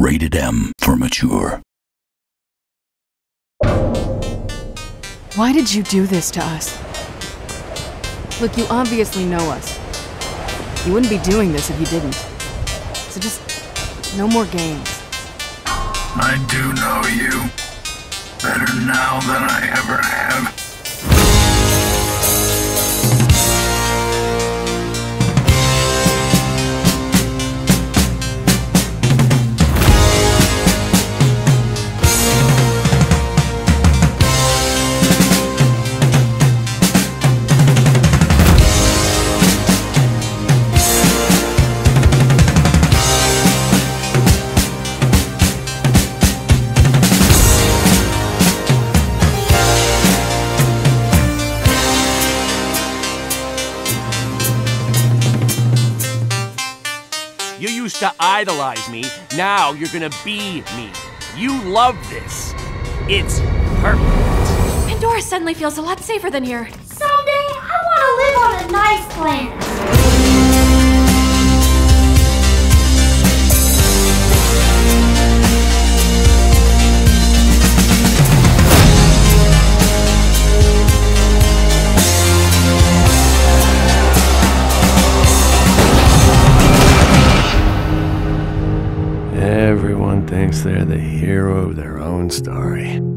Rated M for mature. Why did you do this to us? Look, you obviously know us. You wouldn't be doing this if you didn't. So just, no more games. I do know you. Better now than I ever have. You used to idolize me, now you're gonna be me. You love this. It's perfect. Pandora suddenly feels a lot safer than here. Someday, I want to live on a nice planet. Everyone thinks they're the hero of their own story.